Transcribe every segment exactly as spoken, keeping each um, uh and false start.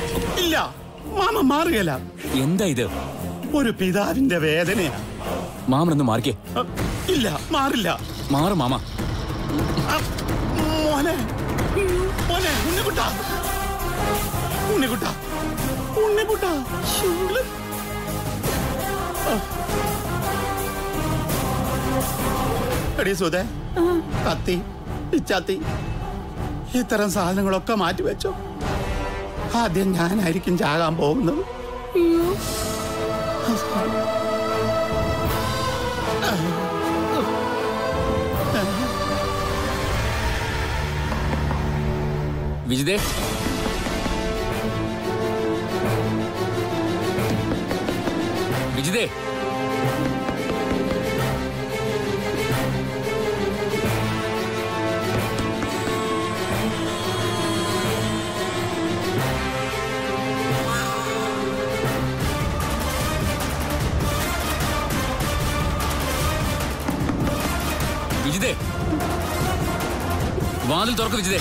ഇല്ല, മാമ മാറുകയല്ല. എന്താ ഇത്? ഒരു പിതാവിന്റെ വേദനയാ. മാമനൊന്ന് മാറിക്കേ. ഇല്ല, മാറില്ല. മാറും മാമ. മോനെ മോനെ ഉണ്ണിക്കുട്ട ഉണ്ണിക്കുട്ട ഉണ്ണിക്കുട്ട എടീ സുധേ, കത്തി പിച്ചാത്തി ഇത്തരം സാധനങ്ങളൊക്കെ മാറ്റിവെച്ചോ. ആദ്യം ഞാനായിരിക്കും ചാകാൻ പോകുന്നത്. വിജിതേ, വിജിതേ, വിജിതേ, വാതിൽ തുറക്ക് വിജിതേ.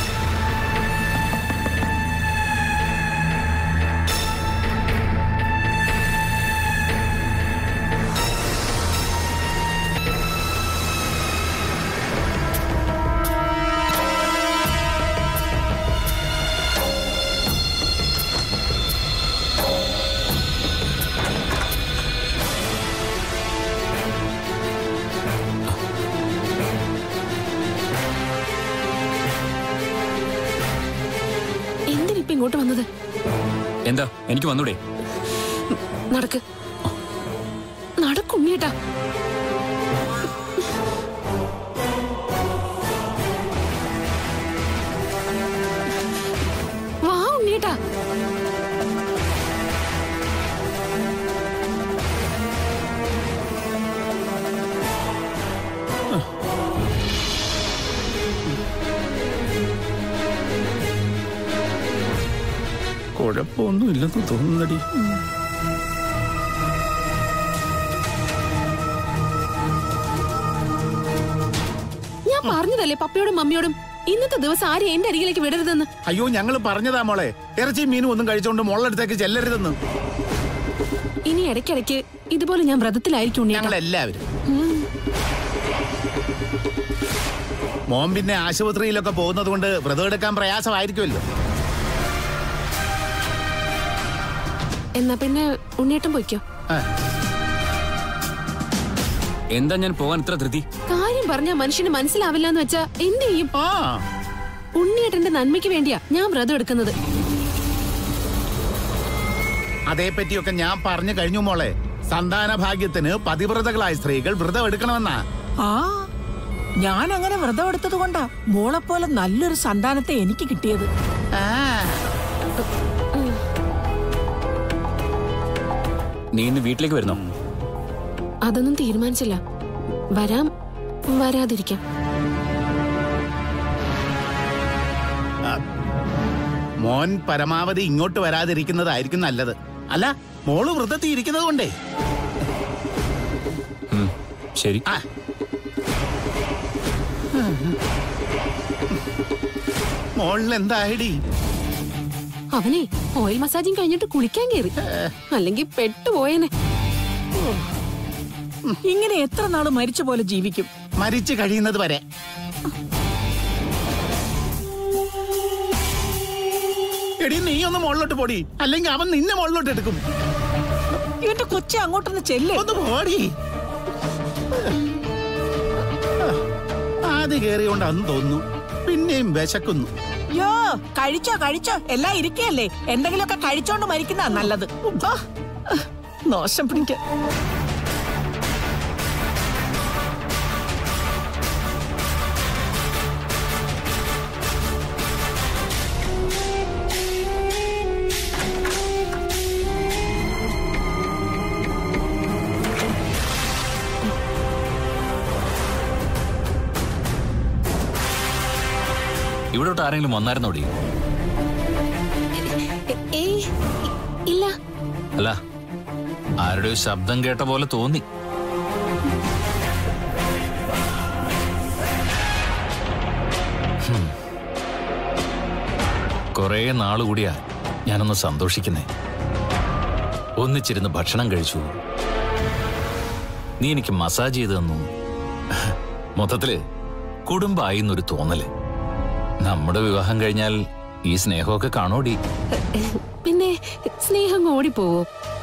ഇങ്ങോട്ട് വന്നത് എന്താ? എനിക്ക് വന്നൂടെ? നടക്ക് നടക്കുണ്ണിയേട്ടാ. വാ ഉണ്ണിയേട്ടാ. കുഴപ്പമൊന്നും ഇല്ലെന്ന് തോന്നുന്നടി. ഞാൻ പറഞ്ഞതല്ലേ പപ്പയോടും മമ്മിയോടും ഇന്നത്തെ ദിവസം ആരും എന്റെ അരികിലേക്ക് വിടരുതെന്ന്. അയ്യോ, ഞങ്ങൾ പറഞ്ഞതാ മോളെ, ഇറച്ചി മീനും ഒന്നും കഴിച്ചോണ്ട് മോളടുത്തേക്ക് ചെല്ലരുതെന്ന്. ഇനി ഇടയ്ക്കിടയ്ക്ക് ഇതുപോലെ ഞാൻ വ്രതത്തിലായിരിക്കും ഞങ്ങൾ എല്ലാവരും. മോൻ പിന്നെ ആശുപത്രിയിലൊക്കെ പോകുന്നത് കൊണ്ട് വ്രതം എടുക്കാൻ പ്രയാസമായിരിക്കുമല്ലോ. എന്നാ പിന്നെ ഉണ്ണിയേട്ടൻ പോയിക്കോ. എന്താ ഞാൻ പോകാൻ ഇത്ര ധൃതി? കാര്യം പറഞ്ഞ മനുഷ്യന് മനസ്സിലാവില്ല എന്ന് വെച്ചാ എന്ത് ചെയ്യും? ഉണ്ണിയേട്ടന്റെ നന്മയ്ക്ക് വേണ്ടിയാ ഞാൻ വ്രതം എടുക്കുന്നത്. അതേപ്പറ്റിയൊക്കെ ഞാൻ പറഞ്ഞു കഴിഞ്ഞു മോളെ. സന്താന ഭാഗ്യത്തിന് പതിവ്രതകളായ സ്ത്രീകൾ വ്രതം എടുക്കണമെന്നാ. ആ ഞാൻ അങ്ങനെ വ്രതം എടുത്തത് കൊണ്ടാ മോളെപ്പോലെ നല്ലൊരു സന്താനത്തെ എനിക്ക് കിട്ടിയത്. നീ ഇന്ന് വീട്ടിലേക്ക് വരുന്നോ? അതൊന്നും തീരുമാനിച്ചില്ല. വരാം, വരാതിരിക്കാം. മോൻ പരമാവധി ഇങ്ങോട്ട് വരാതിരിക്കുന്നതായിരിക്കും നല്ലത്. അല്ല, മോള് വ്രതത്തിൽ ഇരിക്കുന്നത് കൊണ്ടേ. ശരി. മോളിലെന്തായടി? അവനെ ഓയിൽ മസാജിങ് കഴിഞ്ഞിട്ട് കുളിക്കാൻ കയറി, അല്ലെങ്കിൽ പെട്ടുപോയനെ. ഇങ്ങനെ എത്ര നാള് മരിച്ച പോലെ ജീവിക്കും? മരിച്ചു കഴിയുന്നത് വരെ. എടി, നീ ഒന്ന് മുകളിലോട്ട് പോടി, അല്ലെങ്കിൽ അവൻ നിന്നെ മുകളിലോട്ട് എടുക്കും. ഇവന്റെ കൊച്ചെ അങ്ങോട്ടൊന്ന് ചെല്ലേ. ഒന്ന് പോടി. ആദ്യം കേറിയോണ്ടാന്ന് തോന്നുന്നു, പിന്നെയും വിശക്കുന്നു. യോ, കഴിച്ചോ കഴിച്ചോ, എല്ലാം ഇരിക്കയല്ലേ. എന്തെങ്കിലുമൊക്കെ കഴിച്ചോണ്ട് മരിക്കുന്ന നല്ലത്. നോശം പിടിക്ക. ഇവിടോട്ട് ആരെങ്കിലും വന്നായിരുന്നോടി? ഇല്ല. അല്ല, ആരുടെ ശബ്ദം കേട്ട പോലെ തോന്നി. കൊറേ നാള് കൂടിയാ ഞാനൊന്ന് സന്തോഷിക്കുന്നേ. ഒന്നിച്ചിരുന്ന് ഭക്ഷണം കഴിച്ചു, നീ എനിക്ക് മസാജ് ചെയ്ത് തന്നു. മൊത്തത്തില് കുടുംബമായി എന്നൊരു തോന്നല്. നമ്മുടെ വിവാഹം കഴിഞ്ഞാൽ ഈ സ്നേഹമൊക്കെ കാണോടി. പിന്നെ സ്നേഹം ഓടിപ്പോവോ?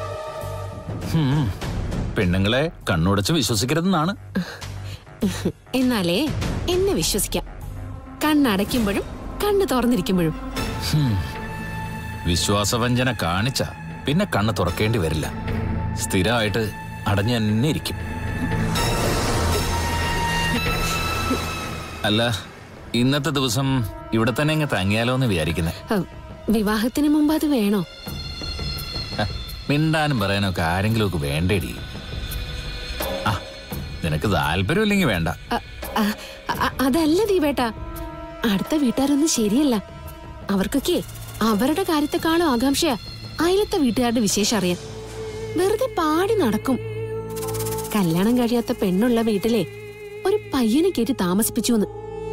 പെണ്ണുങ്ങളെ കണ്ണുടച്ച് വിശ്വസിക്കരുതെന്നാണ്. എന്നാലേ എന്നെ വിശ്വസിക്കാം, കണ്ണടയ്ക്കുമ്പോഴും കണ്ണ് തുറന്നിരിക്കുമ്പോഴും. വിശ്വാസവഞ്ചന കാണിച്ച പിന്നെ കണ്ണ് തുറക്കേണ്ടി വരില്ല. സ്ഥിരമായിട്ട് അടഞ്ഞു തന്നെ ഇരിക്കും. അല്ല, ഇന്നത്തെ ദിവസം ഇവിടെ തന്നെ ഇങ്ങ് തങ്ങിയാലോ എന്ന് വിചാരിക്കുന്നേ. വിവാഹത്തിന് മുമ്പ് അത് വേണോ? മിണ്ടാനും പറയാനൊക്കെ ആരെങ്കിലും ഒക്കെ വേണ്ടേടി. ആ, നിനക്ക് താല്പര്യമില്ലെങ്കിൽ വേണ്ട. അതല്ല ദീപേട്ടാ, അടുത്ത വീട്ടുകാരൊന്നും ശരിയല്ല. അവർക്കൊക്കെ അവരുടെ കാര്യത്തെക്കാളും ആകാംക്ഷയാ അയലത്തെ വീട്ടുകാരുടെ വിശേഷം അറിയാൻ. വെറുതെ പാടി നടക്കും. കല്യാണം കഴിയാത്ത പെണ്ണുള്ള വീട്ടിലെ ഒരു പയ്യനെ കയറ്റി താമസിപ്പിച്ചു.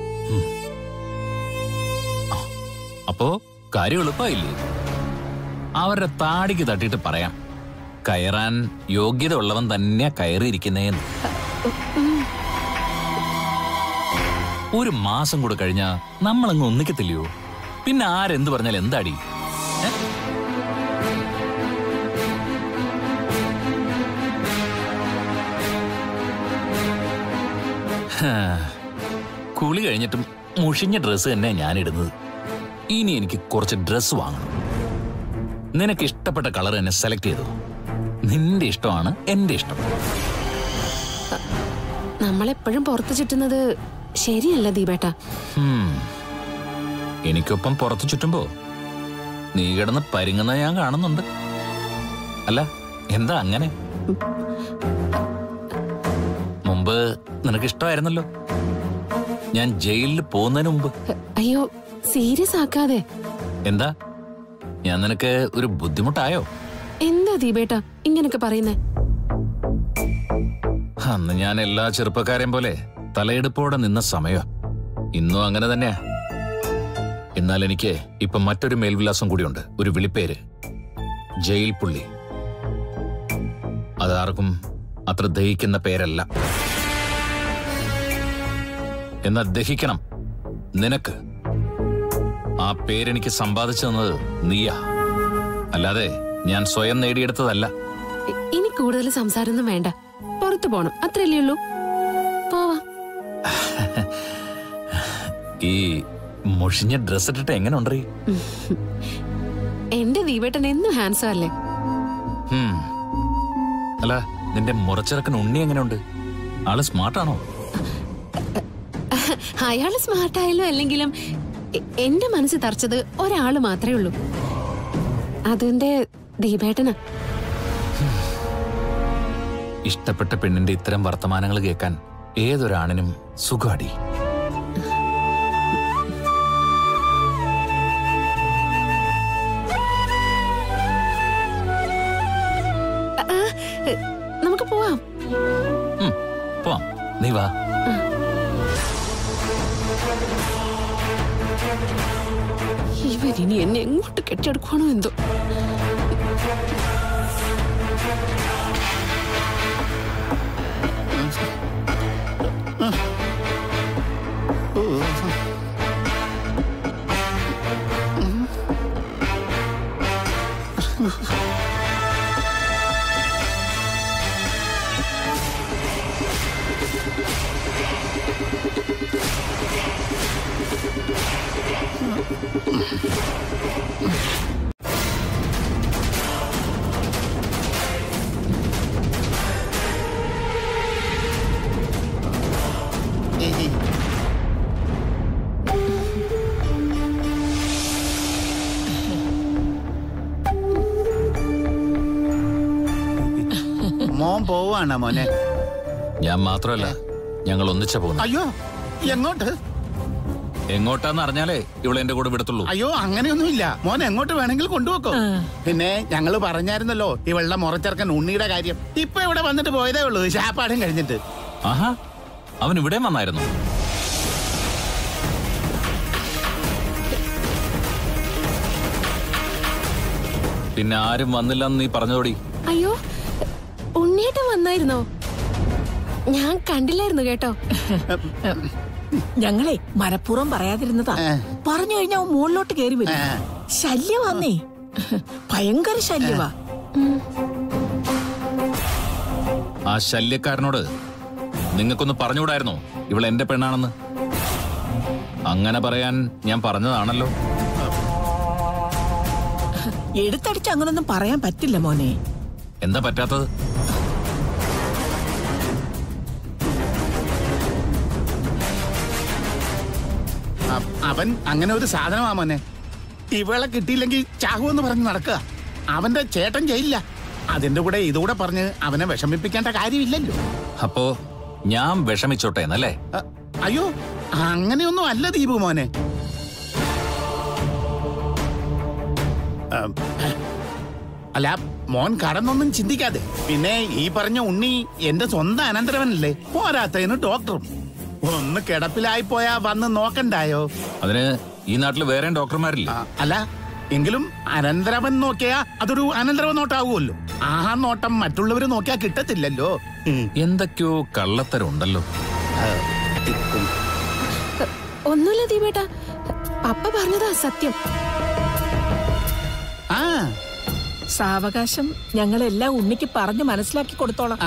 അപ്പോ കാര്യം എളുപ്പമായില്ലേ? അവരുടെ താടിക്ക് തട്ടിയിട്ട് പറയാം, കയറാൻ യോഗ്യത ഉള്ളവൻ തന്നെയാ കയറിയിരിക്കുന്നേന്ന്. ഒരു മാസം കൂടെ കഴിഞ്ഞാ നമ്മളങ്ങ് ഒന്നിക്കത്തില്ലയോ? പിന്നെ ആരെന്ത് പറഞ്ഞാൽ എന്താടി? കുളി കഴിഞ്ഞിട്ടും മുഷിഞ്ഞ ഡ്രസ്സ് തന്നെ ഞാൻ ഇടുന്നത്. ഇനി എനിക്ക് കുറച്ച് ഡ്രസ്സ് വാങ്ങണം. നിനക്ക് ഇഷ്ടപ്പെട്ട കളർ എന്നെ സെലക്ട് ചെയ്തു. നിന്റെ ഇഷ്ടമാണ് എന്റെ ഇഷ്ടം. നമ്മളെപ്പോഴും പുറത്തു ചുറ്റുന്നത് ശരിയല്ല ദീപേട്ടാ. എനിക്കൊപ്പം പുറത്തു ചുറ്റുമ്പോ നീ കിടന്ന് പരിങ്ങുന്ന ഞാൻ കാണുന്നുണ്ട്. അല്ല, എന്താ അങ്ങനെ? മുമ്പ് നിനക്ക് ഇഷ്ടമായിരുന്നല്ലോ, ഞാൻ ജയിലിൽ പോകുന്നതിന് മുമ്പ്. അയ്യോ, സീരിയസ് ആക്കാതെ. എന്താ, ഞാൻ നിനക്ക് ഒരു ബുദ്ധിമുട്ടായോ? എന്താ ദീപേട്ടാ ഇങ്ങനൊക്കെ പറയുന്നേ? അന്ന് ഞാൻ എല്ലാ ചെറുപ്പക്കാരെയും പോലെ തലയെടുപ്പോടെ നിന്ന സമയം. ഇന്നും അങ്ങനെ തന്നെയാ. എന്നാൽ എനിക്ക് ഇപ്പൊ മറ്റൊരു മേൽവിലാസം കൂടിയുണ്ട്, ഒരു വിളിപ്പേര്, ജയിൽ പുള്ളി. അതാർക്കും അത്ര ദഹിക്കുന്ന പേരല്ല. എന്നാൽ ദഹിക്കണം നിനക്ക്. ആ പേരെനിക്ക് സമ്പാദിച്ചു തന്നത് നീയാ, അല്ലാതെ ഞാൻ സ്വയം നേടിയെടുത്തതല്ല. ഇനി കൂടുതൽ സംസാരമൊന്നും വേണ്ട, പുറത്തു പോണം, അത്രയല്ലേ ഉള്ളൂ. പോവാം. ഈ മുഷിഞ്ഞ ഡ്രസ് ഇട്ടിട്ട് എങ്ങനെ ഉണ്ടീ? എന്റെ ദീപേട്ടൻ എന്നും ഹാൻസം അല്ലേ? അല്ല, നിന്റെ മുറച്ചിറക്കൻ ഉണ്ണി എങ്ങനെയുണ്ട്? ആള് സ്മാർട്ടാണോ? അയാള് സ്മാർട്ടായാലും അല്ലെങ്കിലും എന്റെ മനസ്സ് തറച്ചത് ഒരാള് മാത്രമേ ഉള്ളൂ, അതെന്റെ ദീപേട്ടനാ. ഇഷ്ടപ്പെട്ട പെണ്ണിന്റെ ഇത്തരം വർത്തമാനങ്ങൾ കേൾക്കാൻ ഏതൊരാണിനും സുഖാടി. നമുക്ക് പോവാം. പോവാം, നീ വാ. ഇവരിനി എന്നെ എങ്ങോട്ട് കെട്ടിയെടുക്കണോ എന്തോ. മോൻ പോവാണ് മോനെ? ഞാൻ മാത്രമല്ല, ഞങ്ങൾ ഒന്നിച്ച പോകുന്നു. അയ്യോ, എങ്ങോട്ട്? എങ്ങോട്ടാന്ന് അറിഞ്ഞാലേ ഇവിടെ എന്റെ കൂടെ വിടത്തുള്ളൂ. അയ്യോ, അങ്ങനെയൊന്നുമില്ല. മോൻ എങ്ങോട്ട് വേണമെങ്കിൽ കൊണ്ടുപോക്കോ. പിന്നെ ഞങ്ങള് പറഞ്ഞായിരുന്നല്ലോ ഇവളുടെ മുറച്ചെറുക്കൻ ഉണ്ണിയുടെ കാര്യം. ഇപ്പൊ ഇവിടെ വന്നിട്ട് പോയതേ ഉള്ളൂ, ശാപ്പാടും കഴിഞ്ഞിട്ട്. ആഹാ, അവൻ ഇവിടെ വന്നായിരുന്നു. പിന്നെ ആരും വന്നില്ലെന്ന് നീ പറഞ്ഞോടി. അയ്യോ, ഉണ്ണിയേട്ടൻ വന്നായിരുന്നോ? ഞാൻ കണ്ടില്ലായിരുന്നു കേട്ടോ. ഞങ്ങളെ മനഃപൂർവ്വം പറയാതിരുന്നതാ. പറഞ്ഞു കഴിഞ്ഞാ അവൻ മുകളിലോട്ട് കയറി വരും. ശല്യമാന്നേ, ഭയങ്കര ശല്യവാ. ആ ശല്യക്കാരനോട് നിങ്ങൾക്കൊന്ന് പറഞ്ഞുകൂടായിരുന്നോ ഇവൾ എന്റെ പെണ്ണാണെന്ന്? അങ്ങനെ പറയാൻ ഞാൻ പറഞ്ഞതാണല്ലോ. എടുത്തടിച്ച് അങ്ങനൊന്നും പറയാൻ പറ്റില്ല മോനെ. എന്താ പറ്റാത്തത്? അവൻ അങ്ങനെ ഒരു സാധനമാ മോനെ. ഇവളെ കിട്ടിയില്ലെങ്കിൽ ചാകുമെന്ന് പറഞ്ഞ് നടക്കുക. അവന്റെ ചേട്ടൻ ജയിലില്ല. അതിന്റെ കൂടെ ഇതുകൂടെ പറഞ്ഞ് അവനെ വിഷമിപ്പിക്കേണ്ട കാര്യമില്ലല്ലോ. അപ്പോ ഞാൻ വിഷമിച്ചോട്ടെ എന്നല്ലേ? അയ്യോ, അങ്ങനെയൊന്നും അല്ല ദീപു മോനെ. അല്ല, മോൻ കടന്നൊന്നും ചിന്തിക്കാതെ. പിന്നെ ഈ പറഞ്ഞ ഉണ്ണി എന്റെ സ്വന്തം അനന്തരവനല്ലേ, പോരാത്തതിന് ഡോക്ടറും. ഒന്ന് കിടപ്പിലായി പോയാ വന്ന് നോക്കണ്ടായോ? അതിന് ഈ നാട്ടിൽ വേറെ ഡോക്ടർമാരില്ല. അല്ല, എങ്കിലും അനന്തരവൻ നോക്കിയാ അതൊരു അനന്തരവൻ നോട്ടാവുമല്ലോ. ആ നോട്ടം മറ്റുള്ളവര് നോക്കിയാ കിട്ടത്തില്ലല്ലോ. എന്തൊക്കെയോ കള്ളത്തരമുണ്ടല്ലോ. ഒന്നുമില്ല ദീപേട്ടാ, പപ്പ പറഞ്ഞതാ സത്യം. ആ സാവകാശം ഞങ്ങളെല്ലാം ഉണ്ണിക്ക് പറഞ്ഞ് മനസ്സിലാക്കി കൊടുത്തോളാം.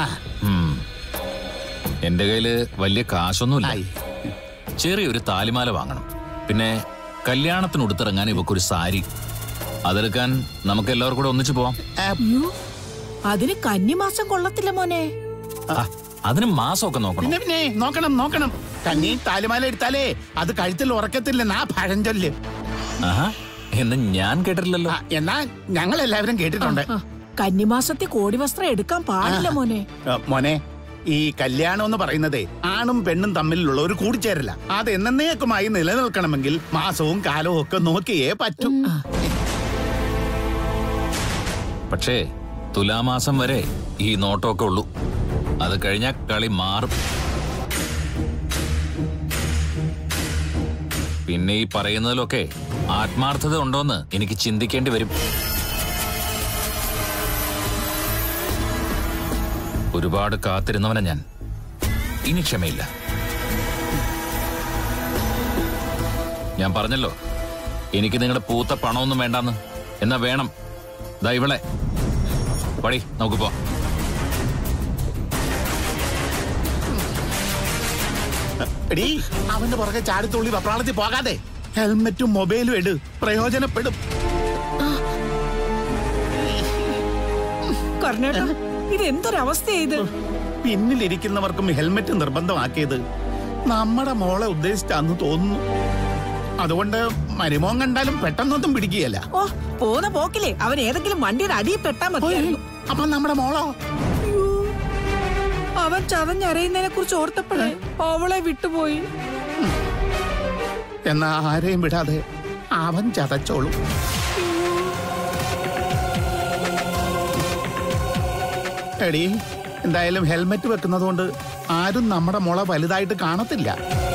എന്റെ കയ്യില് വലിയ കാശൊന്നുമില്ല. ചെറിയൊരു താലിമാല വാങ്ങണം. പിന്നെ കല്യാണത്തിന് ഉടുത്തിറങ്ങാൻ ഇവക്കൊരു സാരി. അതെടുക്കാൻ നമുക്ക് എല്ലാവർക്കും കൂടെ ഒന്നിച്ചു പോവാം. അയ്യോ, അതിന് കന്നിമാസം കൊള്ളത്തില്ല മോനെ. അതിന് മാസമൊക്കെ നോക്കണം. പിന്നെ പിന്നെ നോക്കണം നോക്കണം. കന്നി താലിമാല എടുത്താലേ അത് കഴുത്തിൽ ഉറക്കത്തില്ലെന്നാ പഴഞ്ചൊല്ല്. ആഹാ, എന്ന് ഞാൻ കേട്ടിട്ടില്ലല്ലോ. എന്നാ ഞങ്ങൾ എല്ലാവരും കേട്ടിട്ടുണ്ട്. കന്നിമാസത്തിൽ കോടി വസ്ത്രം എടുക്കാൻ പാടില്ല മോനെ. മോനെ, ഈ കല്യാണം എന്ന് പറയുന്നതേ ആണും പെണ്ണും തമ്മിലുള്ള ഒരു കൂടിച്ചേരല. അത് എന്നേക്കുമായി നിലനിൽക്കണമെങ്കിൽ മാസവും കാലവും ഒക്കെ നോക്കിയേ പറ്റൂ. പക്ഷേ തുലാമാസം വരെ ഈ നോട്ടമൊക്കെ ഉള്ളൂ. അത് കഴിഞ്ഞാൽ കളി മാറും. പിന്നെ ഈ പറയുന്നതിലൊക്കെ ആത്മാർത്ഥത ഉണ്ടോന്ന് എനിക്ക് ചിന്തിക്കേണ്ടി വരും. ഒരുപാട് കാത്തിരുന്നവനാ ഞാൻ. ഇനി ക്ഷമയില്ല. ഞാൻ പറഞ്ഞല്ലോ, എനിക്ക് നിങ്ങളുടെ പൂത്ത പണമൊന്നും വേണ്ടാന്ന്. എന്നാ വേണം ദാ ഇവളെ. പടി, നമുക്ക് പോ. എടീ, അവന്റെ പുറകെ ചാടിത്തുള്ളി വപ്രാളത്തിൽ പോകാതെ ഹെൽമെറ്റും മൊബൈലും എടു, പ്രയോജനപ്പെടും. കർണേട്ടാ, ഇത് എന്തൊരവസ്ഥയായത്? പിന്നിലിരിക്കുന്നവർക്കും ഹെൽമെറ്റ് നിർബന്ധമാക്കിയത് നമ്മുടെ മോളെ ഉദ്ദേശിച്ചാന്ന് തോന്നുന്നു. അതുകൊണ്ട് മരുമോൻ കണ്ടാലും പെട്ടെന്നൊന്നും പിടിക്കുകയല്ല. ഓ, പോന്ന പോക്കില്ലേ അവൻ ഏതെങ്കിലും വണ്ടിയുടെ അടിയിൽ പെട്ടാ മതിയായിരുന്നു. അപ്പൊ നമ്മുടെ മോളോ? അവൻ ചതഞ്ഞരയുന്നതിനെ കുറിച്ച് ഓർത്തപ്പോഴേ അവളെ വിട്ടുപോയി. എന്നാ ആരെയും വിടാതെ അവൻ ചതച്ചോളും. എടീ, എന്തായാലും ഹെൽമെറ്റ് വെക്കുന്നതുകൊണ്ട് ആരും നമ്മുടെ മോളെ വലുതായിട്ട് കാണത്തില്ല.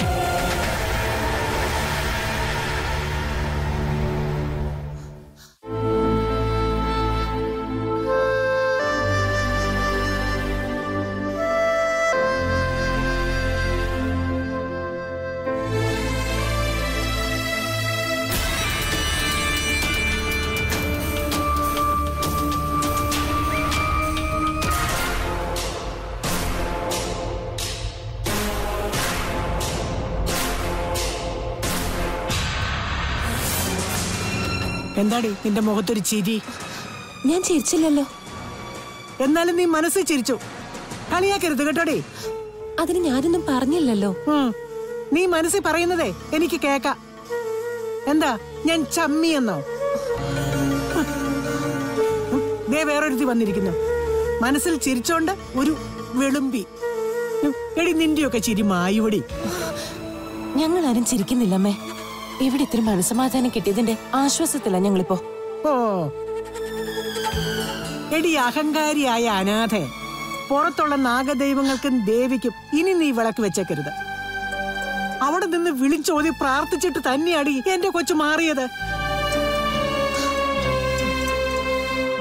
എന്താടി നിന്റെ മുഖത്തൊരു ചിരി? ഞാൻ ചിരിച്ചില്ലല്ലോ. എന്നാലും നീ മനസ്സിൽ ചിരിച്ചു. കളിയാക്കരുത് കേട്ടോടി. അതിന് ഞാനൊന്നും പറഞ്ഞില്ലല്ലോ. നീ മനസ്സിൽ പറയുന്നതേ എനിക്ക് കേക്കാം. എന്താ ഞാൻ ചമ്മി എന്നോ? ദേ വേറൊരുത്തി വന്നിരിക്കുന്നു. മനസ്സിൽ ചിരിച്ചോണ്ട് ഒരു വെളുമ്പി. എടി, നിന്റെയൊക്കെ ചിരി മായുവടി. ഞങ്ങൾ ആരും ചിരിക്കുന്നില്ലമ്മേ. ഇവിടെ ഇത്തിരി മനസ്സമാധാനം കിട്ടിയതിന്റെ ആശ്വാസത്തില ഞങ്ങളിപ്പോ. ഓ എടി, അഹങ്കാരിയായ അനാഥെ, പുറത്തുള്ള നാഗദൈവങ്ങൾക്കും ദേവിക്കും ഇനി നീ വിളക്ക് വെച്ചേക്കരുത്. അവിടെ നിന്ന് വിളിച്ചോതി പ്രാർത്ഥിച്ചിട്ട് തന്നെയാടി എന്റെ കൊച്ചു മാറിയത്.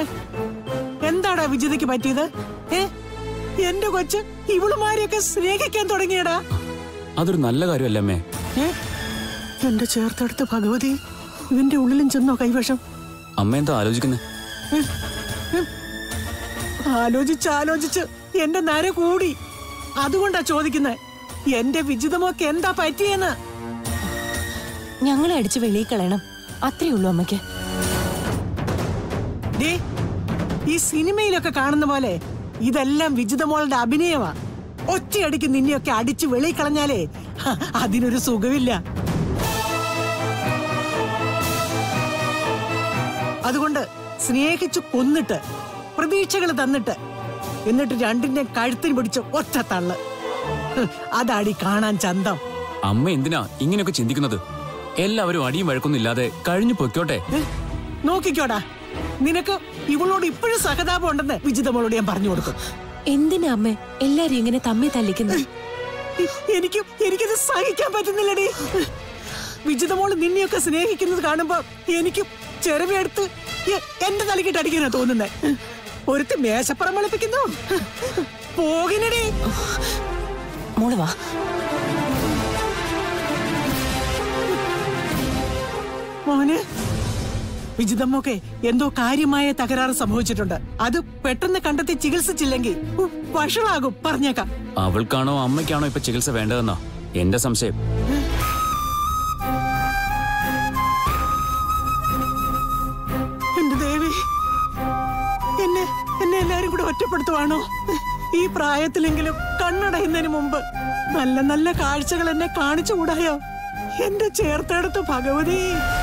എന്താടാ വിജിതയ്ക്ക് പറ്റിയത്? ഏ എന്റെ കൊച്ച് ഇവളുമാരെയൊക്കെ സ്നേഹിക്കാൻ തുടങ്ങിയടാ. അതൊരു നല്ല കാര്യമല്ല അമ്മേ. ഏ എന്റെ ചേർത്തെടുത്ത് ഭഗവതി, ഇവന്റെ ഉള്ളിലും ചെന്നോ കൈവശം? അമ്മ എന്താ ആലോചിക്കുന്നത്? ആലോചിച്ച് ആലോചിച്ച് എന്റെ നര കൂടി. അതുകൊണ്ടാ ചോദിക്കുന്നത്, എന്റെ വിജിതമൊക്കെ എന്താ പറ്റിയെന്ന്. ഞങ്ങളെ അടിച്ച് വെളിയിൽ കളയണം, അത്രേ ഉള്ളൂ അമ്മയ്ക്ക്. ഈ സിനിമയിലൊക്കെ കാണുന്ന പോലെ ഇതെല്ലാം വിജിതമോളുടെ അഭിനയമാ. ഒറ്റയടിക്ക് നിന്നെയൊക്കെ അടിച്ച് വെളിയിൽ കളഞ്ഞാലേ അതിനൊരു സുഖമില്ല. അതുകൊണ്ട് സ്നേഹിച്ചു കൊന്നിട്ട് പ്രതീക്ഷകൾ തന്നിട്ട് എന്നിട്ട് രണ്ടിന്റെ കഴുത്തിന് പിടിച്ച് ഒറ്റ തള്ള്, അതാടി കാണാൻ ചന്തം. അമ്മ എന്തിനാ ഇങ്ങനെയൊക്കെ ചിന്തിക്കുന്നത്? എല്ലാവരും അടിയും വഴക്കൊന്നുമില്ലാതെ കഴിഞ്ഞു പൊയ്ക്കോട്ടെ. നോക്കിക്കോടാ, നിനക്ക് ഇവളോട് ഇപ്പോഴും സഹതാപം ഉണ്ടെന്ന് വിജിതമോളോട് ഞാൻ പറഞ്ഞു കൊടുക്കും. എന്തിനാ അമ്മേ എല്ലാരും ഇങ്ങനെ തമ്മി തല്ലിക്കുന്നത്? എനിക്ക് എനിക്കിത് സഹിക്കാൻ പറ്റുന്നില്ലടി. വിജിതമോള് നിന്നെയൊക്കെ സ്നേഹിക്കുന്നത് കാണുമ്പോ എനിക്ക് ചെറുവെടുത്ത് എന്റെ തലക്കിട്ട് അടിക്കാനാ തോന്നുന്നേ. ഒരുത്ത് മേശപ്പുറം വെളുപ്പിക്കുന്നു. പോകിനടി മോള് വാ. മോനെ, വിജിതമ്മൊക്കെ എന്തോ കാര്യമായ തകരാറ് സംഭവിച്ചിട്ടുണ്ട്. അത് പെട്ടെന്ന് കണ്ടെത്തി ചികിത്സിച്ചില്ലെങ്കിൽ വഷളാകും, പറഞ്ഞേക്കാം. അവൾക്കാണോ അമ്മയ്ക്കാണോ ഇപ്പൊ ചികിത്സ വേണ്ടതെന്നാ എന്റെ സംശയം. എന്റെ ദേവി, എന്നെ എന്നെ എല്ലാരും കൂടെ ഒറ്റപ്പെടുത്തുവാണോ? ഈ പ്രായത്തിലെങ്കിലും കണ്ണടയുന്നതിന് മുമ്പ് നല്ല നല്ല കാഴ്ചകൾ എന്നെ കാണിച്ചുകൂടായോ? എന്റെ ചേർത്തെടുത്ത് ഭഗവതി.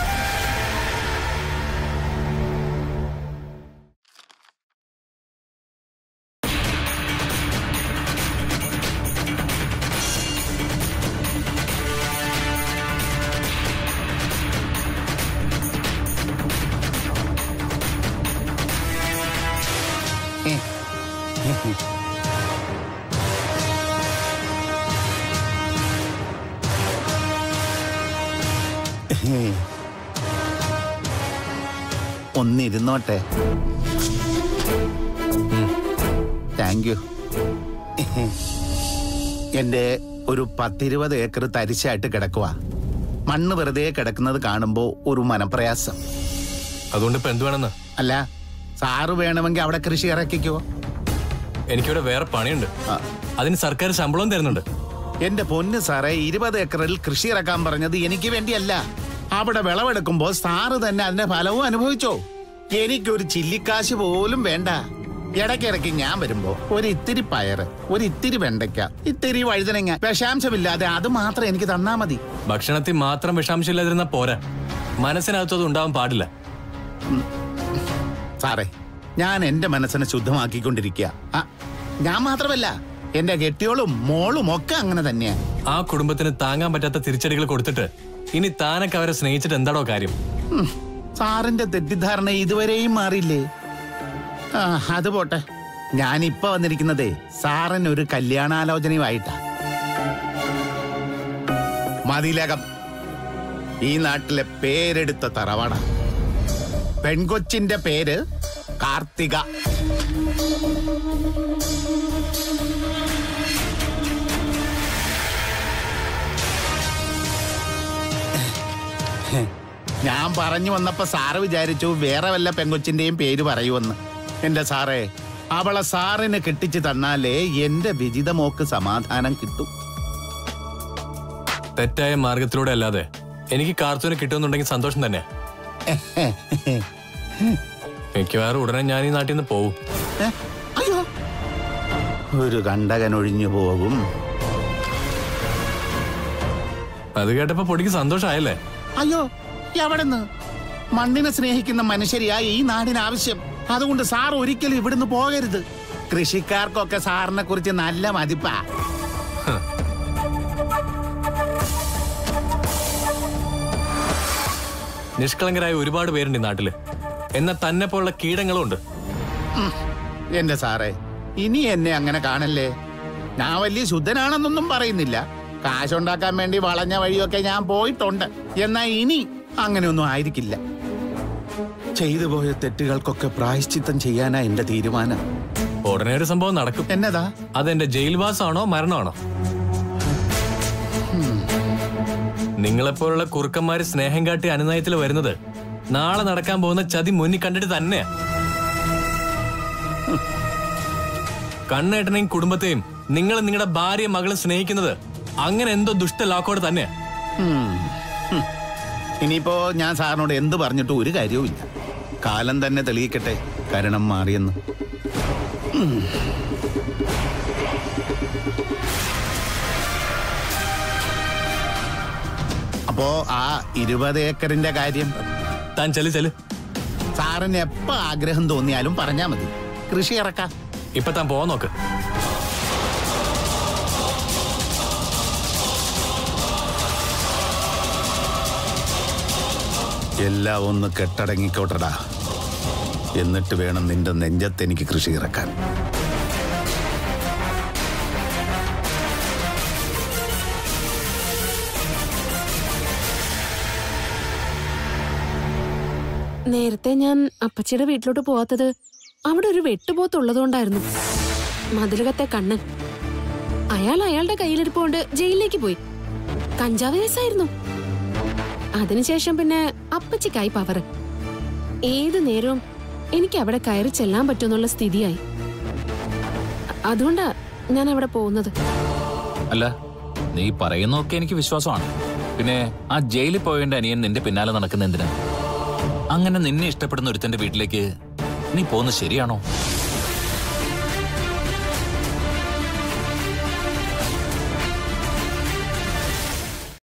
ഒന്നിരുന്നോട്ടെ. Thank you. എന്റെ ഒരു പത്തിരുപത് ഏക്കർ തരിശായിട്ട് കിടക്കുക. മണ്ണ് വെറുതെ കിടക്കുന്നത് കാണുമ്പോ ഒരു മനപ്രയാസം. അതുകൊണ്ട് ഇപ്പൊ എന്ത് വേണമെന്ന്? അല്ല, സാറ് വേണമെങ്കിൽ അവിടെ കൃഷി ഇറക്കിക്കോ. എനിക്കിവിടെ വേറെ പണിയുണ്ട്, അതിന് സർക്കാർ ശമ്പളം തരുന്നുണ്ട്. എന്റെ പൊന്ന് സാറേ, ഇരുപത് ഏക്കറിൽ കൃഷി ഇറക്കാൻ പറഞ്ഞത് എനിക്ക് വേണ്ടിയല്ല. അവിടെ വിളവെടുക്കുമ്പോ സാറ് തന്നെ അതിന്റെ ഫലവും അനുഭവിച്ചോ. എനിക്കൊരു ചില്ലിക്കാശ് പോലും വേണ്ട. ഇടയ്ക്കിടയ്ക്ക് ഞാൻ വരുമ്പോ ഒരു ഇത്തിരി പയറ്, ഒരു ഇത്തിരി വെണ്ടയ്ക്ക, ഇത്തിരി വഴുതനങ്ങ, വിഷാംശമില്ലാതെ അത് മാത്രം എനിക്ക് തന്നാ മതി. ഭക്ഷണത്തിൽ മാത്രം വിഷാംശമില്ലാതിരുന്ന പോരാ, മനസ്സിനകത്തത് ഉണ്ടാവാൻ പാടില്ല. സാറേ, ഞാൻ എന്റെ മനസ്സിനെ ശുദ്ധമാക്കിക്കൊണ്ടിരിക്കുക. ഞാൻ മാത്രമല്ല, എന്റെ കെട്ടിയോളും മോളും ഒക്കെ അങ്ങനെ തന്നെയാ. ആ കുടുംബത്തിന് താങ്ങാൻ പറ്റാത്ത തിരിച്ചടികൾ കൊടുത്തിട്ട് ഇനി താനൊക്കെ അവരെ സ്നേഹിച്ചിട്ട് എന്താണോ കാര്യം? സാറിന്റെ തെറ്റിദ്ധാരണ ഇതുവരെയും മാറിയില്ലേ? ആ അത് പോട്ടെ. ഞാനിപ്പോ വന്നിരിക്കുന്നതേ സാറിന് ഒരു കല്യാണാലോചനയുമായിട്ടാ. മതിലകം ഈ നാട്ടിലെ പേരെടുത്ത തറവാട. പെൺകൊച്ചിന്റെ പേര് കാർത്തിക. ഞാൻ പറഞ്ഞു വന്നപ്പോ സാറ് വിചാരിച്ചു വേറെ വല്ല പെൺകൊച്ചിന്റെയും പേര് പറയുമെന്ന്. എന്റെ സാറേ, അവളെ സാറിന് കെട്ടിച്ചു തന്നാലേ എന്റെ വിജിത മോക്ക് സമാധാനം കിട്ടും. തെറ്റായ മാർഗത്തിലൂടെ അല്ലാതെ എനിക്ക് കാർത്തൂനെ കിട്ടുമെന്നുണ്ടെങ്കിൽ സന്തോഷം തന്നെ. മിക്കവാറും ഉടനെ ഞാൻ ഈ നാട്ടിൽ നിന്ന് പോവും. അയ്യോ, ഒരു കണ്ടകൻ ഒഴിഞ്ഞു പോകും. അത് കേട്ടപ്പോ പൊടിക്ക് സന്തോഷമായല്ലേ? അയ്യോ, എവിടെന്ന്? മണ്ണിനെ സ്നേഹിക്കുന്ന മനുഷ്യരെയാ ഈ നാടിന് ആവശ്യം. അതുകൊണ്ട് സാർ ഒരിക്കലും ഇവിടുന്ന് പോകരുത്. കൃഷിക്കാർക്കൊക്കെ സാറിനെ കുറിച്ച് നല്ല മതിപ്പാ. നിഷ്കളങ്കരായ ഒരുപാട് പേരുണ്ട് ഈ നാട്ടില്. എന്നാൽ തന്നെ പോലുള്ള കീടങ്ങളും ഉണ്ട്. എന്റെ സാറേ, ഇനി എന്നെ അങ്ങനെ കാണല്ലേ. ഞാൻ വലിയ ശുദ്ധനാണെന്നൊന്നും പറയുന്നില്ല. കാശുണ്ടാക്കാൻ വേണ്ടി വളഞ്ഞ വഴിയൊക്കെ ഞാൻ പോയിട്ടുണ്ട്. എന്നാ ഇനി അങ്ങനെയൊന്നും ആയിരിക്കില്ല. ചെയ്തു പോയ തെറ്റുകൾക്കൊക്കെ പ്രായശ്ചിത്തം ചെയ്യാനാ എന്റെ തീരുമാനം. ഉടനെ ഒരു സംഭവം നടക്കും. എന്നതാ? അതെന്റെ ജയിൽവാസമാണോ മരണമാണോ? നിങ്ങളെപ്പോലുള്ള കുറുക്കന്മാര് സ്നേഹം കാട്ടി അനുനയത്തിൽ വരുന്നത് നാളെ നടക്കാൻ പോകുന്ന ചതി മുന്നിൽ കണ്ടിട്ട് തന്നെയാ. കണ്ണേട്ടനെയും കുടുംബത്തെയും നിങ്ങൾ നിങ്ങളുടെ ഭാര്യയും മകളും സ്നേഹിക്കുന്നത് അങ്ങനെ എന്തോ ദുഷ്ട ലാക്കോട് തന്നെയാ. ഇനിയിപ്പോ ഞാൻ സാറിനോട് എന്ത് പറഞ്ഞിട്ടും ഒരു കാര്യവും ഇല്ല. കാലം തന്നെ തെളിയിക്കട്ടെ കരണം മാറിയെന്ന്. അപ്പോ ആ ഇരുപത് ഏക്കറിന്റെ കാര്യം താൻ ചെല് ചെല്. സാറിന് എപ്പോ ആഗ്രഹം തോന്നിയാലും പറഞ്ഞാ മതി, കൃഷി ഇറക്കാം. ഇപ്പൊ താൻ പോവാൻ നോക്ക്. എല്ലാം ഒന്ന് കെട്ടടങ്ങിക്കോട്ടടാ, എന്നിട്ട് വേണം നിന്റെ നെഞ്ചത്ത് എനിക്ക് കൃഷി ഇറക്കാൻ. നേരത്തെ ഞാൻ അപ്പച്ചിയുടെ വീട്ടിലോട്ട് പോവാത്തത് അവിടെ ഒരു വെട്ടുപോത്തുള്ളതുകൊണ്ടായിരുന്നു. മതിലുകത്തെ കണ്ണൻ. അയാൾ അയാളുടെ കയ്യിലിരിപ്പോണ്ട് ജയിലിലേക്ക് പോയി. കഞ്ചാവ് കേസായിരുന്നു. അതിനുശേഷം പിന്നെ അപ്പച്ചിക്കായി പവർ. ഏത് നേരവും എനിക്ക് അവിടെ കയറി ചെല്ലാൻ പറ്റുമെന്നുള്ള സ്ഥിതിയായി. അതുകൊണ്ടാ ഞാൻ അവിടെ പോകുന്നത്. അല്ല, നീ പറയുന്നൊക്കെ എനിക്ക് വിശ്വാസമാണ്. പിന്നെ ആ ജയിലിൽ പോയതിന്റെ അനിയൻ നിന്റെ പിന്നാലെ നടക്കുന്ന എന്തിനാ? അങ്ങനെ നിന്നെ ഇഷ്ടപ്പെടുന്ന ഒരുത്തന്റെ വീട്ടിലേക്ക് നീ പോകുന്നത് ശരിയാണോ?